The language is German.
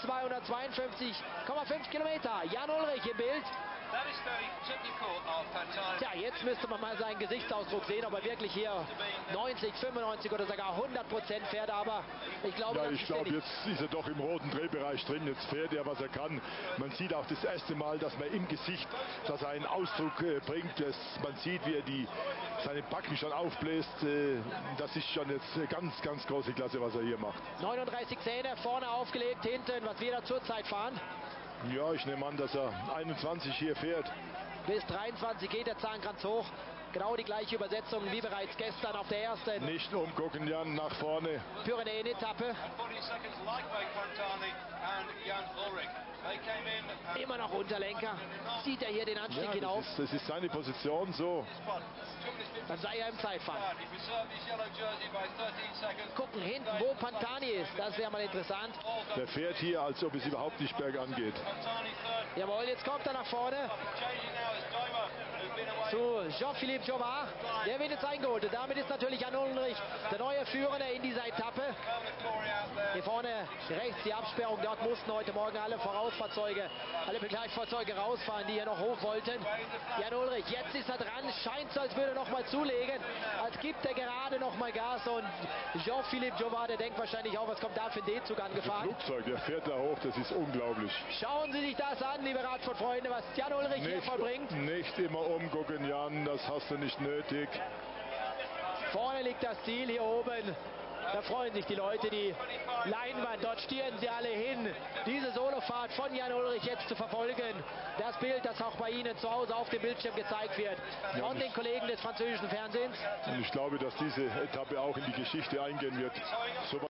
252,5 Kilometer. Jan Ullrich im Bild. Tja, jetzt müsste man mal seinen Gesichtsausdruck sehen, ob er wirklich hier 90, 95 oder sogar 100% fährt. Aber ich glaube, ja, ich glaube, jetzt ist er doch im roten Drehbereich drin. Jetzt fährt er, was er kann. Man sieht auch das erste Mal, dass man im Gesicht, dass er einen Ausdruck bringt. Man sieht, wie er seine Backen schon aufbläst. Das ist schon jetzt ganz, ganz große Klasse, was er hier macht. 39 Zähne, vorne aufgelegt, hinten, was wir da zurzeit fahren. Ja, ich nehme an, dass er 21 hier fährt. Bis 23 geht der Zahnkranz hoch. Genau die gleiche Übersetzung wie bereits gestern auf der ersten. Nicht umgucken, Jan, nach vorne. Pyrenäen-Etappe. Immer noch Unterlenker. Sieht er hier den Anstieg hinauf? Das ist seine Position so. Dann sei er im Zeitfahren. Gucken hinten, wo Pantani ist. Das wäre mal interessant. Der fährt hier, als ob es überhaupt nicht bergan geht. Jawohl, jetzt kommt er nach vorne. Zu Jean-Philippe Jobard. Der wird jetzt eingeholt. Und damit ist natürlich Jan Ullrich der neue Führende in dieser Etappe. Hier vorne rechts die Absperrung. Dort mussten heute Morgen alle Vorausfahrzeuge, alle Begleitfahrzeuge rausfahren, die hier noch hoch wollten. Jan Ullrich, jetzt ist er dran. Scheint so, als würde er noch mal zulegen. Als gibt er gerade noch mal Gas. Und Jean-Philippe Jobard, der denkt wahrscheinlich auch, was kommt da für ein D-Zug angefahren. Das Flugzeug, der fährt da hoch. Das ist unglaublich. Schauen Sie sich das an, liebe Radsportfreunde, was Jan Ullrich hier vollbringt. Nicht immer umgucken, Jan. Das hast du nicht nötig. Vorne liegt das Ziel hier oben. Da freuen sich die Leute, die Leinwand, dort stieren sie alle hin, diese Solofahrt von Jan Ullrich jetzt zu verfolgen. Das Bild, das auch bei Ihnen zu Hause auf dem Bildschirm gezeigt wird, von den Kollegen des französischen Fernsehens. Und ich glaube, dass diese Etappe auch in die Geschichte eingehen wird. So